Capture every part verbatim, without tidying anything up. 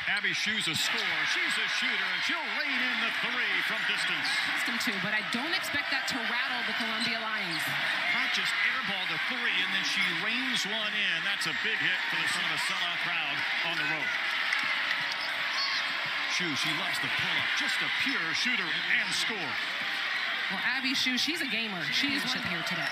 Abby Shu's a scorer. She's a shooter, and she'll rain in the three from distance. Accustomed to, but I don't expect that to rattle the Columbia Lions. Not just airball to three, and then she rains one in. That's a big hit for the front of a sellout crowd on the road. Shu, she loves the pull-up. Just a pure shooter and score. Well, Abby Shu, she's a gamer. She is here today.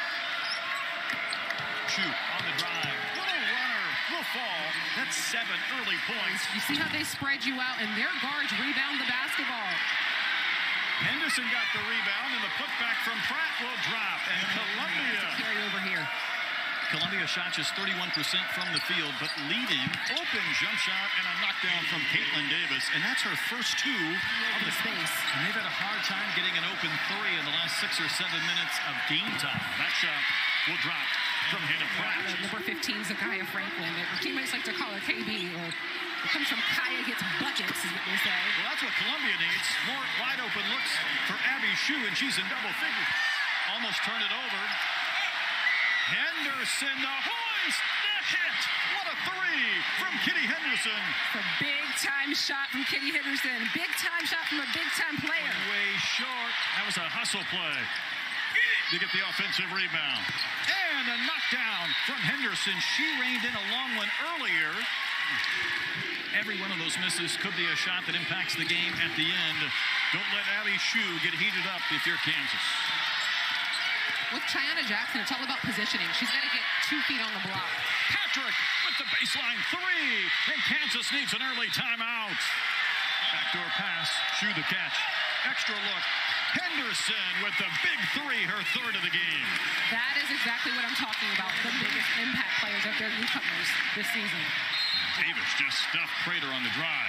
Shu on the drive. Little runner will fall. That's seven early points. You see how they spread you out, and their guards rebound the basketball. Henderson got the rebound, and the putback from Pratt will drop. And Columbia. Carry over here. Columbia shot just thirty-one percent from the field, but leading, open jump shot and a knockdown from Caitlin Davis, and that's her first two of the space. And they've had a hard time getting an open three in the last six or seven minutes of game time. That shot will drop from Hannah Pratt. Yeah, number fifteen, Zakaya Franklin. Her teammates like to call her K B, or it comes from Kaya gets buckets, is what they say. Well, that's what Columbia needs. More wide open looks for Abby Shu, and she's in double figures. Almost turned it over. Henderson, the hoist, the hit. What a three from Kitty Henderson. A big-time shot from Kitty Henderson. Big-time shot from a big-time player. Way short. That was a hustle play to get the offensive rebound. And a knockdown from Henderson. She reined in a long one earlier. Every one of those misses could be a shot that impacts the game at the end. Don't let Abby Shu get heated up if you're Kansas. With Cheyenne Jackson, it's all about positioning. She's got to get two feet on the block. Patrick with the baseline three, and Kansas needs an early timeout. Backdoor pass, Shu the catch. Extra look. Henderson with the big three, her third of the game. That is exactly what I'm talking about. The biggest impact players of their newcomers this season. Davis just stuffed Prater on the drive.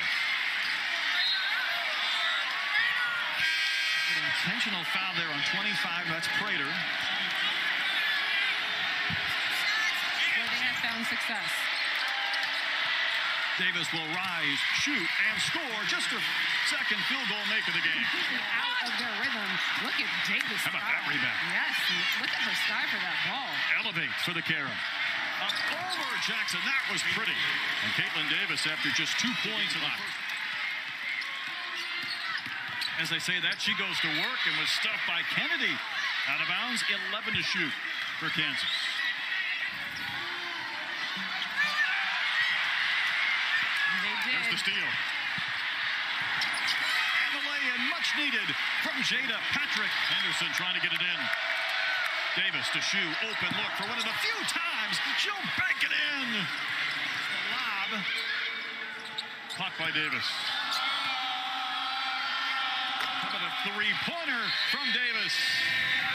An intentional foul there on twenty-five. That's Prater. Where they have found success. Davis will rise, shoot, and score. Just her second field goal make of the game. Out of their rhythm. Look at Davis. How about that rebound? Yes, look at her sky for that ball. Elevate for the Karen. Up over Jackson. That was pretty. And Caitlin Davis after just two points in the first. As they say that, she goes to work and was stuffed by Kennedy. Out of bounds, eleven to shoot for Kansas. There's the steal. And the lay-in, much needed from Jada Patrick. Henderson trying to get it in. Davis to Shu, open look for one of the few times she'll bank it in. The lob. Caught by Davis. How about a three-pointer from Davis?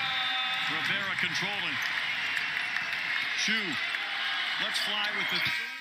Rivera controlling. Shu, let's fly with the